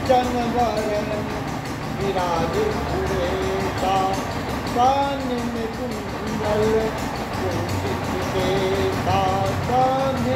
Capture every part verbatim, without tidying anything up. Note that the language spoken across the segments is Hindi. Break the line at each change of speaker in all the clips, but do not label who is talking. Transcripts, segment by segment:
जनवर विराज सुरेता, कान में कुंडल कुंचित देता, कान्हे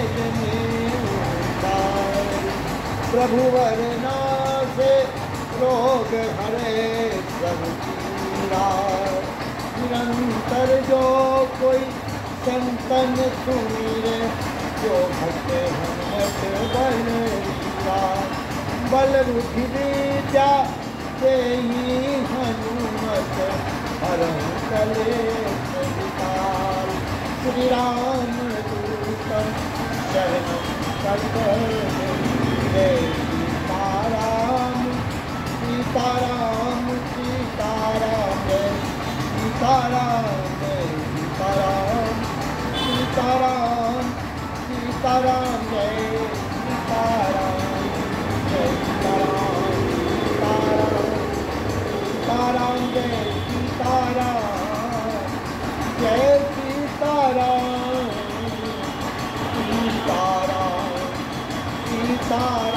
जनेऊ प्रभुवर नासे रोग हरे प्रभु पीरा। निरंतर जो कोई संतन सुमिरे, जो भक्त हनुमत बलवीरा। बल बुद्धि विद्या देहि हनुमत, हरहु कलेश विकार। श्री राम दूतम शरणं शरणं सीताराम सीताराम सीताराम सीताराम सीताराम सीताराम सीताराम जय सीताराम जय सीताराम सीताराम सीताराम जय सीताराम जय सीताराम सीताराम सीताराम।